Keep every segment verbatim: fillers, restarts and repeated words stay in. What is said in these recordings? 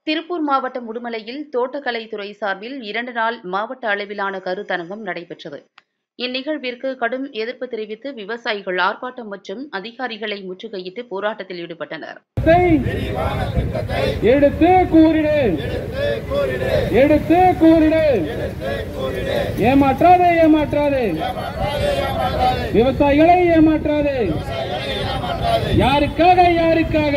திருப்பூர் மாவட்டம் உடுமலையில் தோட்டக்கலைத்துறை சார்பில் இரண்டு நாள் மாவட்ட அளவிலான கருத்தரங்கம் நடைபெற்றது. இந்நிகழ்விற்கு கடும் எதிர்ப்பு தெரிவித்து விவசாயிகள் ஆர்ப்பாட்டம் மற்றும் அதிகாரிகளை முற்றுகையிட்டு போராட்டத்தில் ஈடுபட்டனர். எடுத்து கூறிடு, எடுத்து கூறிடு, ஏமாற்றாதே ஏமாற்றாதே, விவசாயிகளை ஏமாற்றாதே, யாருக்காக யாருக்காக.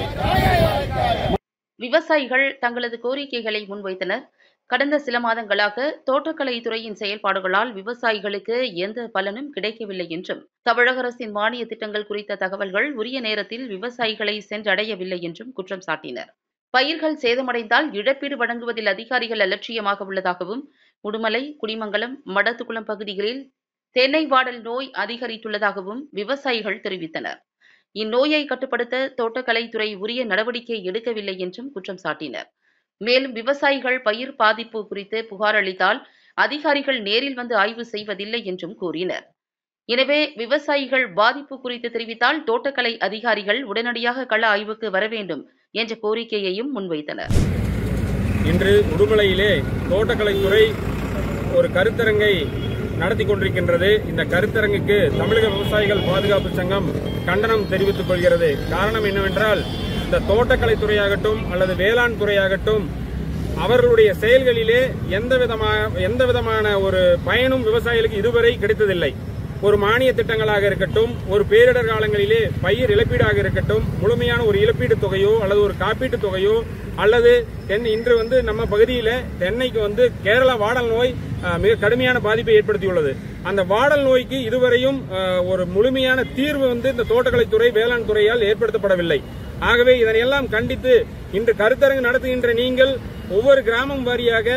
விவசாயிகள் தங்களது கோரிக்கைகளை முன்வைத்தனர். கடந்த சில மாதங்களாக தோட்டக்கலைத்துறையின் செயல்பாடுகளால் விவசாயிகளுக்கு எந்த பலனும் கிடைக்கவில்லை என்றும், தமிழக அரசின் மானிய திட்டங்கள் குறித்த தகவல்கள் உரிய நேரத்தில் விவசாயிகளை சென்றடையவில்லை என்றும் குற்றம் சாட்டினர். பயிர்கள் சேதமடைந்தால் இழப்பீடு வழங்குவதில் அதிகாரிகள் அலட்சியமாக உள்ளதாகவும், உடுமலை, குடிமங்கலம், மடத்துக்குளம் பகுதிகளில் தென்னை வாடல் நோய் அதிகரித்துள்ளதாகவும் விவசாயிகள் தெரிவித்தனர். இந்நோயை கட்டுப்படுத்த தோட்டக்கலைத்துறை உரிய நடவடிக்கை எடுக்கவில்லை என்றும் குற்றம் சாட்டினர். மேலும் விவசாயிகள் பயிர் பாதிப்பு குறித்து புகார் அளித்தால் அதிகாரிகள் நேரில் வந்து ஆய்வு செய்வதில்லை என்றும் கூறினர். எனவே விவசாயிகள் பாதிப்பு குறித்து தெரிவித்தால் தோட்டக்கலை அதிகாரிகள் உடனடியாக கள ஆய்வுக்கு வர வேண்டும் என்ற கோரிக்கையையும் முன்வைத்தனர். இன்று உடுமலையிலே தோட்டக்கலைத்துறை ஒரு கருத்தரங்கை நடத்தி கொண்டிருக்கின்றது. இந்த கருத்தரங்குக்கு தமிழக விவசாயிகள் பாதுகாப்பு சங்கம் கண்டனம் தெரிவித்துக் கொள்கிறது. காரணம் என்னவென்றால், இந்த தோட்டக்கலைத்துறையாகட்டும் அல்லது வேளாண் துறையாகட்டும் அவர்களுடைய செயல்களிலே எந்த விதமான எந்த விதமான ஒரு பயனும் விவசாயிகளுக்கு இதுவரை கிடைத்ததில்லை. ஒரு மானிய திட்டங்களாக இருக்கட்டும், ஒரு பேரிடர் காலங்களிலே பயிர் இழப்பீடாக இருக்கட்டும், முழுமையான ஒரு இழப்பீடு தொகையோ அல்லது ஒரு காப்பீட்டு தொகையோ அல்லது தென் இன்று வந்து நம்ம பகுதியில தென்னைக்கு வந்து கேரளா வாடல் நோய் மிக கடுமையான பாதிப்பை ஏற்படுத்தியுள்ளது. அந்த வாடல் நோய்க்கு இதுவரையும் ஒரு முழுமையான தீர்வு வந்து இந்த தோட்டக்கலைத்துறை வேளாண் துறையால் ஏற்படுத்தப்படவில்லை. ஆகவே இதனையெல்லாம் கண்டித்து இன்று கருத்தரங்கு நடத்துகின்ற நீங்கள் ஒவ்வொரு கிராமம் வாரியாக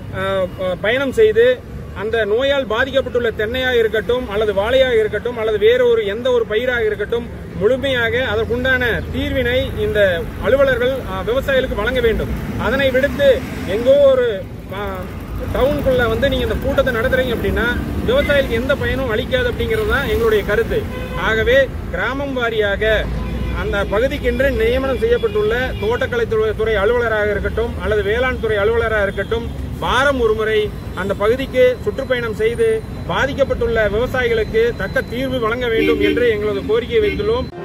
பயணம் செய்து அந்த நோயால் பாதிக்கப்பட்டுள்ள தென்னையாக இருக்கட்டும் அல்லது வாழையாக இருக்கட்டும் அல்லது வேற ஒரு எந்த ஒரு பயிராக இருக்கட்டும் முழுமையாக அதற்குண்டான தீர்வினை இந்த அலுவலர்கள் விவசாயிகளுக்கு வழங்க வேண்டும். அதனை விடுத்து எங்கோ ஒரு டவுனுக்குள்ள வந்து நீங்க இந்த கூட்டத்தை நடத்துறீங்க அப்படின்னா விவசாயிகளுக்கு எந்த பயனும் அளிக்காது அப்படிங்கிறது தான் எங்களுடைய கருத்து. ஆகவே கிராமம் வாரியாக அந்த பகுதிக்கென்று நியமனம் செய்யப்பட்டுள்ள தோட்டக்கலைத்துறை அலுவலராக இருக்கட்டும் அல்லது வேளாண் துறை அலுவலராக இருக்கட்டும் வாரம் ஒருமுறை அந்த பகுதிக்கு சுற்றுப்பயணம் செய்து பாதிக்கப்பட்டுள்ள விவசாயிகளுக்கு தக்க தீர்வு வழங்க வேண்டும் என்று எங்களது கோரிக்கையை வைத்துள்ளோம்.